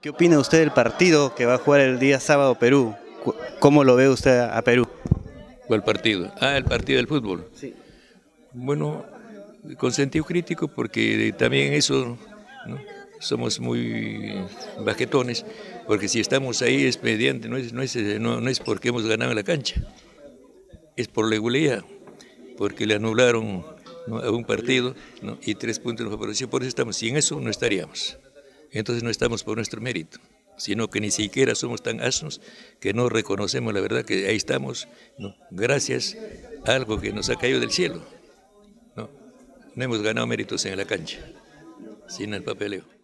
¿Qué opina usted del partido que va a jugar el día sábado Perú? ¿Cómo lo ve usted a Perú? ¿Cuál partido? Ah, el partido del fútbol. Sí. Bueno, con sentido crítico porque también eso, ¿no? Somos muy baquetones, porque si estamos ahí es mediante, no es porque hemos ganado en la cancha, es por la goleada, porque le anularon, ¿no?, a un partido, ¿no?, y 3 puntos nos favoreció, por eso estamos, sin eso no estaríamos. Entonces no estamos por nuestro mérito, sino que ni siquiera somos tan asnos que no reconocemos la verdad que ahí estamos, ¿no?, gracias a algo que nos ha caído del cielo. No hemos ganado méritos en la cancha, sin el papeleo.